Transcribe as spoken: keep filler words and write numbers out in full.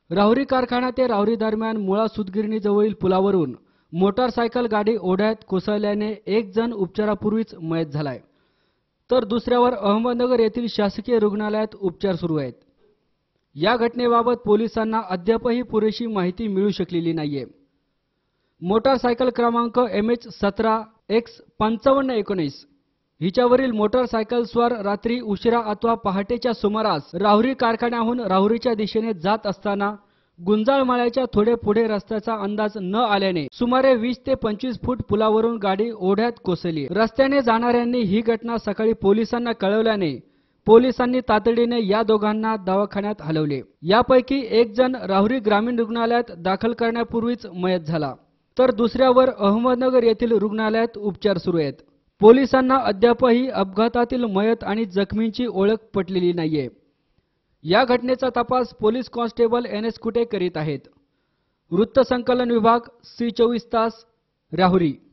राहुरी कारखाना ते राहुरी दरम्यान मुळा सूतगिरणी जवळील पुलावरून मोटारसायकल गाडी ओढ्यात कोसळल्याने एक जण उपचारापूर्वीच मयत झालाय, तर दुसऱ्यावर अहमदनगर येथील शासकीय रुग्णालयात उपचार सुरू आहेत। या घटनेबाबत पोलिसांना अद्यापही पुरेशी माहिती मिळू शकलेली नाहीये। मोटारसायकल क्रमांक एम एच सतरा एक्स पंचावन्न एकोणीस हिच्यावरील मोटारसायकल स्वार रात्री उशिरा अथवा पहाटेच्या सुमारास राहुरी कारखान्याहून राहुरीच्या दिशेने जात असताना गुंजाळमाळ्याच्या थोडे पुढे रस्त्याचा अंदाज न आल्याने सुमारे वीस ते पंचवीस फूट पुलावरून गाडी ओढ्यात कोसळली। रस्त्याने जाणाऱ्यांनी ही घटना सकाळी पोलिसांना कळवल्याने पोलिसांनी तातडीने या दोघांना दवाखान्यात हलवले। यापैकी एक जण राहुरी ग्रामीण रुग्णालयात दाखल करण्यापूर्वीच मयत झाला, तर दुसऱ्यावर अहमदनगर येथील रुग्णालयात उपचार सुरू आहेत। पोलिसांना अद्यापही अपघातातील मयत आणि जखमींची ओळख पटलेली नाहीये। या घटनेचा तपास police constable N S Kute करीत आहेत। वृत्तसंकलन विभाग सी चोवीस तास राहुरी।